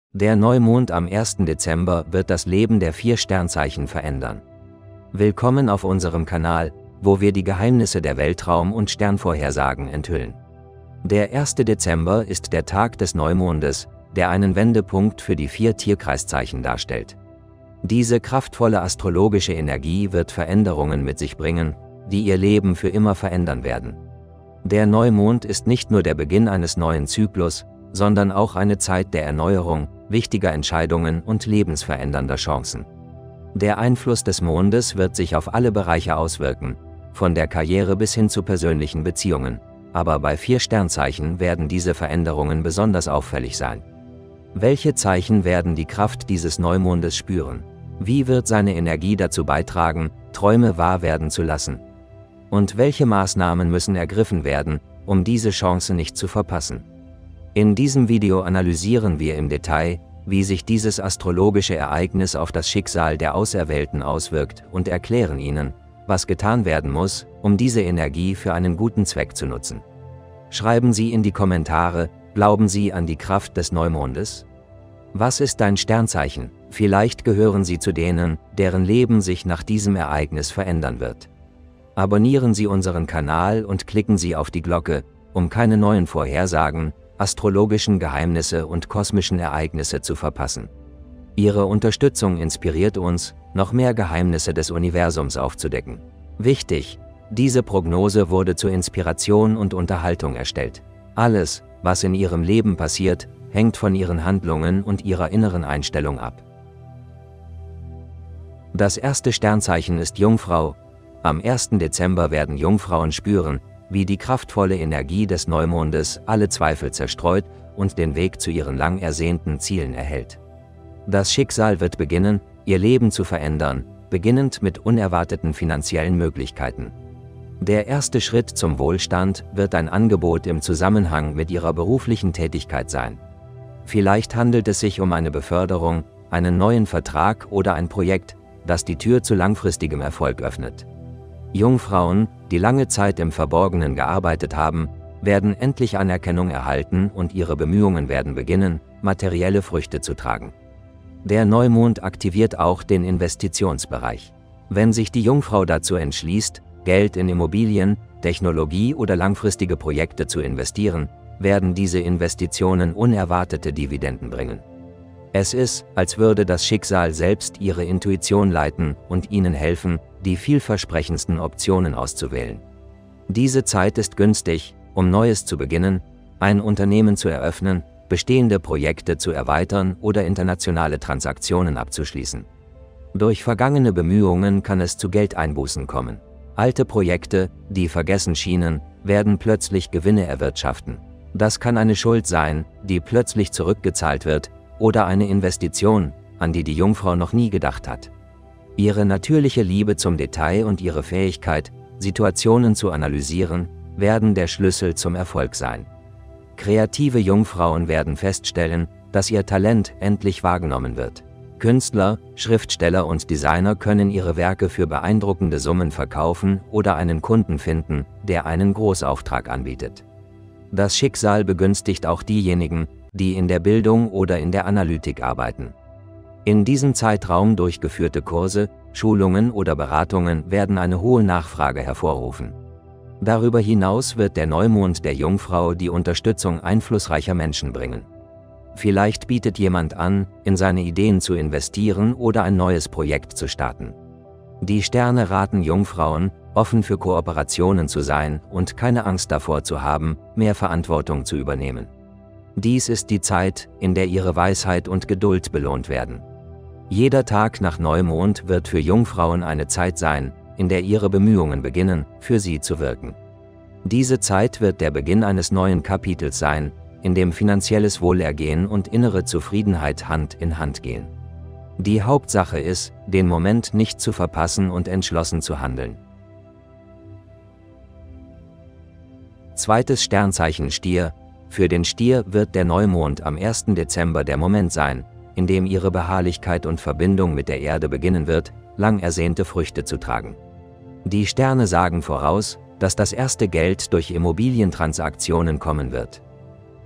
Der Neumond am 1. Dezember wird das Leben der 4 Sternzeichen verändern. Willkommen auf unserem Kanal, wo wir die Geheimnisse der Weltraum- und Sternvorhersagen enthüllen. Der 1. Dezember ist der Tag des Neumondes, der einen Wendepunkt für die 4 Tierkreiszeichen darstellt. Diese kraftvolle astrologische Energie wird Veränderungen mit sich bringen, die ihr Leben für immer verändern werden. Der Neumond ist nicht nur der Beginn eines neuen Zyklus, sondern auch eine Zeit der Erneuerung, wichtiger Entscheidungen und lebensverändernder Chancen. Der Einfluss des Mondes wird sich auf alle Bereiche auswirken, von der Karriere bis hin zu persönlichen Beziehungen, aber bei 4 Sternzeichen werden diese Veränderungen besonders auffällig sein. Welche Zeichen werden die Kraft dieses Neumondes spüren? Wie wird seine Energie dazu beitragen, Träume wahr werden zu lassen? Und welche Maßnahmen müssen ergriffen werden, um diese Chance nicht zu verpassen? In diesem Video analysieren wir im Detail, wie sich dieses astrologische Ereignis auf das Schicksal der Auserwählten auswirkt und erklären Ihnen, was getan werden muss, um diese Energie für einen guten Zweck zu nutzen. Schreiben Sie in die Kommentare, glauben Sie an die Kraft des Neumondes? Was ist dein Sternzeichen? Vielleicht gehören Sie zu denen, deren Leben sich nach diesem Ereignis verändern wird. Abonnieren Sie unseren Kanal und klicken Sie auf die Glocke, um keine neuen Vorhersagen, astrologischen Geheimnisse und kosmischen Ereignisse zu verpassen. Ihre Unterstützung inspiriert uns, noch mehr Geheimnisse des Universums aufzudecken. Wichtig: Diese Prognose wurde zur Inspiration und Unterhaltung erstellt. Alles, was in Ihrem Leben passiert, hängt von Ihren Handlungen und Ihrer inneren Einstellung ab. Das erste Sternzeichen ist Jungfrau. Am 1. Dezember werden Jungfrauen spüren, wie die kraftvolle Energie des Neumondes alle Zweifel zerstreut und den Weg zu ihren lang ersehnten Zielen erhält. Das Schicksal wird beginnen, ihr Leben zu verändern, beginnend mit unerwarteten finanziellen Möglichkeiten. Der erste Schritt zum Wohlstand wird ein Angebot im Zusammenhang mit ihrer beruflichen Tätigkeit sein. Vielleicht handelt es sich um eine Beförderung, einen neuen Vertrag oder ein Projekt, das die Tür zu langfristigem Erfolg öffnet. Jungfrauen, die lange Zeit im Verborgenen gearbeitet haben, werden endlich Anerkennung erhalten und ihre Bemühungen werden beginnen, materielle Früchte zu tragen. Der Neumond aktiviert auch den Investitionsbereich. Wenn sich die Jungfrau dazu entschließt, Geld in Immobilien, Technologie oder langfristige Projekte zu investieren, werden diese Investitionen unerwartete Dividenden bringen. Es ist, als würde das Schicksal selbst ihre Intuition leiten und ihnen helfen, die vielversprechendsten Optionen auszuwählen. Diese Zeit ist günstig, um Neues zu beginnen, ein Unternehmen zu eröffnen, bestehende Projekte zu erweitern oder internationale Transaktionen abzuschließen. Durch vergangene Bemühungen kann es zu Geldeinbußen kommen. Alte Projekte, die vergessen schienen, werden plötzlich Gewinne erwirtschaften. Das kann eine Schuld sein, die plötzlich zurückgezahlt wird, oder eine Investition, an die die Jungfrau noch nie gedacht hat. Ihre natürliche Liebe zum Detail und ihre Fähigkeit, Situationen zu analysieren, werden der Schlüssel zum Erfolg sein. Kreative Jungfrauen werden feststellen, dass ihr Talent endlich wahrgenommen wird. Künstler, Schriftsteller und Designer können ihre Werke für beeindruckende Summen verkaufen oder einen Kunden finden, der einen Großauftrag anbietet. Das Schicksal begünstigt auch diejenigen, die in der Bildung oder in der Analytik arbeiten. In diesem Zeitraum durchgeführte Kurse, Schulungen oder Beratungen werden eine hohe Nachfrage hervorrufen. Darüber hinaus wird der Neumond der Jungfrau die Unterstützung einflussreicher Menschen bringen. Vielleicht bietet jemand an, in seine Ideen zu investieren oder ein neues Projekt zu starten. Die Sterne raten Jungfrauen, offen für Kooperationen zu sein und keine Angst davor zu haben, mehr Verantwortung zu übernehmen. Dies ist die Zeit, in der ihre Weisheit und Geduld belohnt werden. Jeder Tag nach Neumond wird für Jungfrauen eine Zeit sein, in der ihre Bemühungen beginnen, für sie zu wirken. Diese Zeit wird der Beginn eines neuen Kapitels sein, in dem finanzielles Wohlergehen und innere Zufriedenheit Hand in Hand gehen. Die Hauptsache ist, den Moment nicht zu verpassen und entschlossen zu handeln. Zweites Sternzeichen Stier. Für den Stier wird der Neumond am 1. Dezember der Moment sein, in dem ihre Beharrlichkeit und Verbindung mit der Erde beginnen wird, lang ersehnte Früchte zu tragen. Die Sterne sagen voraus, dass das erste Geld durch Immobilientransaktionen kommen wird.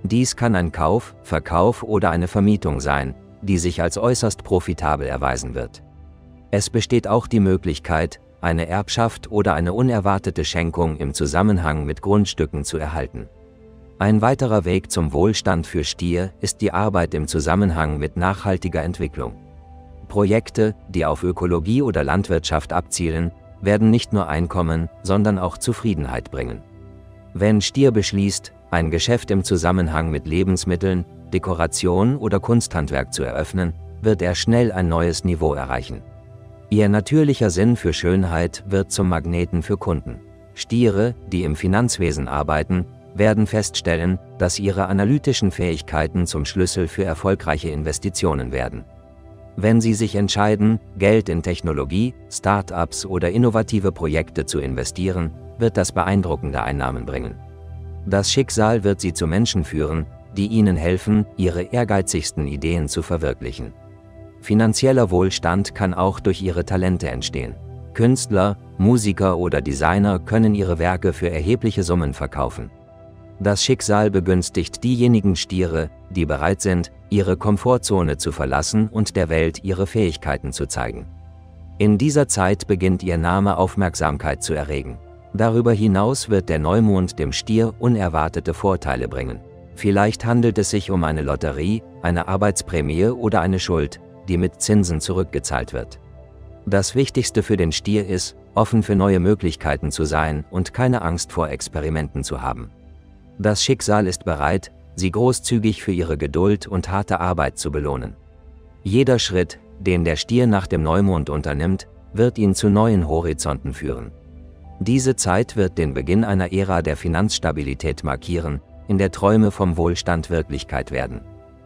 Dies kann ein Kauf, Verkauf oder eine Vermietung sein, die sich als äußerst profitabel erweisen wird. Es besteht auch die Möglichkeit, eine Erbschaft oder eine unerwartete Schenkung im Zusammenhang mit Grundstücken zu erhalten. Ein weiterer Weg zum Wohlstand für Stier ist die Arbeit im Zusammenhang mit nachhaltiger Entwicklung. Projekte, die auf Ökologie oder Landwirtschaft abzielen, werden nicht nur Einkommen, sondern auch Zufriedenheit bringen. Wenn Stier beschließt, ein Geschäft im Zusammenhang mit Lebensmitteln, Dekoration oder Kunsthandwerk zu eröffnen, wird er schnell ein neues Niveau erreichen. Ihr natürlicher Sinn für Schönheit wird zum Magneten für Kunden. Stiere, die im Finanzwesen arbeiten, werden feststellen, dass ihre analytischen Fähigkeiten zum Schlüssel für erfolgreiche Investitionen werden. Wenn Sie sich entscheiden, Geld in Technologie, Start-ups oder innovative Projekte zu investieren, wird das beeindruckende Einnahmen bringen. Das Schicksal wird Sie zu Menschen führen, die Ihnen helfen, Ihre ehrgeizigsten Ideen zu verwirklichen. Finanzieller Wohlstand kann auch durch Ihre Talente entstehen. Künstler, Musiker oder Designer können ihre Werke für erhebliche Summen verkaufen. Das Schicksal begünstigt diejenigen Stiere, die bereit sind, ihre Komfortzone zu verlassen und der Welt ihre Fähigkeiten zu zeigen. In dieser Zeit beginnt Ihr Name Aufmerksamkeit zu erregen. Darüber hinaus wird der Neumond dem Stier unerwartete Vorteile bringen. Vielleicht handelt es sich um eine Lotterie, eine Arbeitsprämie oder eine Schuld, die mit Zinsen zurückgezahlt wird. Das Wichtigste für den Stier ist, offen für neue Möglichkeiten zu sein und keine Angst vor Experimenten zu haben. Das Schicksal ist bereit, Sie großzügig für Ihre Geduld und harte Arbeit zu belohnen. Jeder Schritt, den der Stier nach dem Neumond unternimmt, wird ihn zu neuen Horizonten führen. Diese Zeit wird den Beginn einer Ära der Finanzstabilität markieren, in der Träume vom Wohlstand Wirklichkeit werden.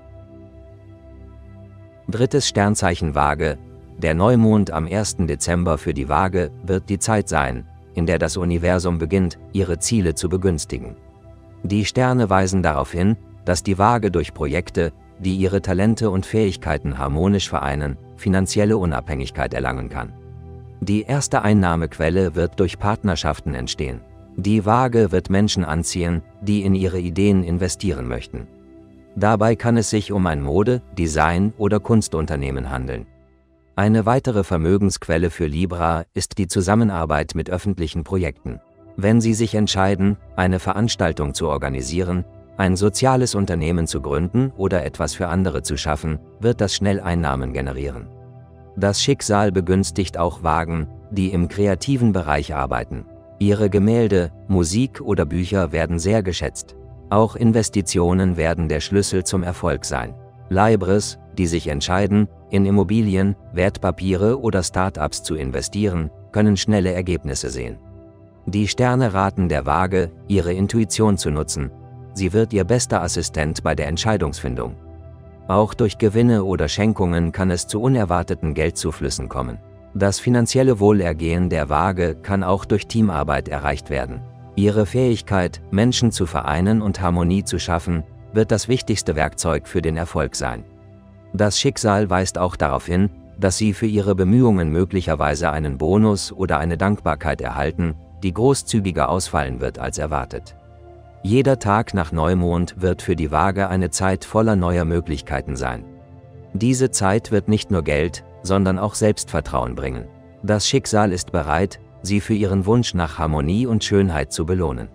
Drittes Sternzeichen Waage. Der Neumond am 1. Dezember für die Waage wird die Zeit sein, in der das Universum beginnt, ihre Ziele zu begünstigen. Die Sterne weisen darauf hin, dass die Waage durch Projekte, die ihre Talente und Fähigkeiten harmonisch vereinen, finanzielle Unabhängigkeit erlangen kann. Die erste Einnahmequelle wird durch Partnerschaften entstehen. Die Waage wird Menschen anziehen, die in ihre Ideen investieren möchten. Dabei kann es sich um ein Mode-, Design- oder Kunstunternehmen handeln. Eine weitere Vermögensquelle für Libra ist die Zusammenarbeit mit öffentlichen Projekten. Wenn Sie sich entscheiden, eine Veranstaltung zu organisieren, ein soziales Unternehmen zu gründen oder etwas für andere zu schaffen, wird das schnell Einnahmen generieren. Das Schicksal begünstigt auch Waagen, die im kreativen Bereich arbeiten. Ihre Gemälde, Musik oder Bücher werden sehr geschätzt. Auch Investitionen werden der Schlüssel zum Erfolg sein. Libres, die sich entscheiden, in Immobilien, Wertpapiere oder Start-ups zu investieren, können schnelle Ergebnisse sehen. Die Sterne raten der Waage, ihre Intuition zu nutzen. Sie wird Ihr bester Assistent bei der Entscheidungsfindung. Auch durch Gewinne oder Schenkungen kann es zu unerwarteten Geldzuflüssen kommen. Das finanzielle Wohlergehen der Waage kann auch durch Teamarbeit erreicht werden. Ihre Fähigkeit, Menschen zu vereinen und Harmonie zu schaffen, wird das wichtigste Werkzeug für den Erfolg sein. Das Schicksal weist auch darauf hin, dass Sie für Ihre Bemühungen möglicherweise einen Bonus oder eine Dankbarkeit erhalten, die großzügiger ausfallen wird als erwartet. Jeder Tag nach Neumond wird für die Waage eine Zeit voller neuer Möglichkeiten sein. Diese Zeit wird nicht nur Geld, sondern auch Selbstvertrauen bringen. Das Schicksal ist bereit, Sie für Ihren Wunsch nach Harmonie und Schönheit zu belohnen.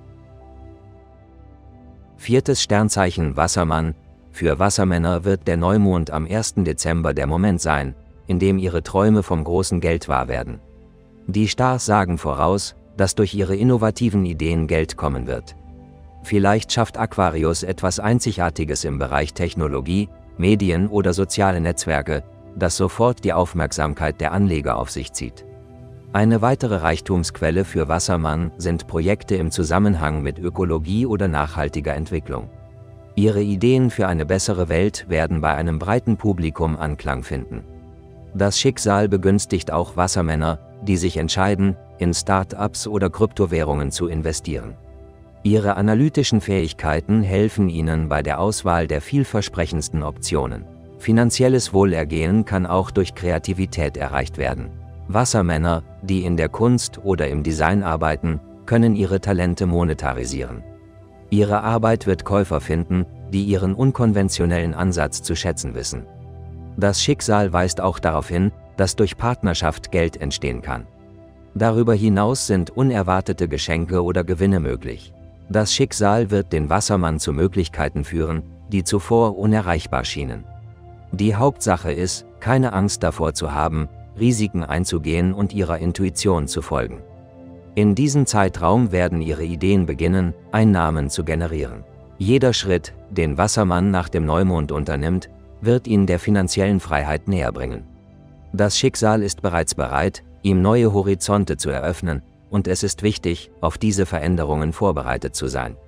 Viertes Sternzeichen Wassermann. Für Wassermänner wird der Neumond am 1. Dezember der Moment sein, in dem Ihre Träume vom großen Geld wahr werden. Die Stars sagen voraus, dass durch ihre innovativen Ideen Geld kommen wird. Vielleicht schafft Aquarius etwas Einzigartiges im Bereich Technologie, Medien oder soziale Netzwerke, das sofort die Aufmerksamkeit der Anleger auf sich zieht. Eine weitere Reichtumsquelle für Wassermann sind Projekte im Zusammenhang mit Ökologie oder nachhaltiger Entwicklung. Ihre Ideen für eine bessere Welt werden bei einem breiten Publikum Anklang finden. Das Schicksal begünstigt auch Wassermänner, die sich entscheiden, in Start-ups oder Kryptowährungen zu investieren. Ihre analytischen Fähigkeiten helfen Ihnen bei der Auswahl der vielversprechendsten Optionen. Finanzielles Wohlergehen kann auch durch Kreativität erreicht werden. Wassermänner, die in der Kunst oder im Design arbeiten, können ihre Talente monetarisieren. Ihre Arbeit wird Käufer finden, die Ihren unkonventionellen Ansatz zu schätzen wissen. Das Schicksal weist auch darauf hin, dass durch Partnerschaft Geld entstehen kann. Darüber hinaus sind unerwartete Geschenke oder Gewinne möglich. Das Schicksal wird den Wassermann zu Möglichkeiten führen, die zuvor unerreichbar schienen. Die Hauptsache ist, keine Angst davor zu haben, Risiken einzugehen und ihrer Intuition zu folgen. In diesem Zeitraum werden Ihre Ideen beginnen, Einnahmen zu generieren. Jeder Schritt, den Wassermann nach dem Neumond unternimmt, wird ihn der finanziellen Freiheit näher bringen. Das Schicksal ist bereits bereit, ihm neue Horizonte zu eröffnen, und es ist wichtig, auf diese Veränderungen vorbereitet zu sein.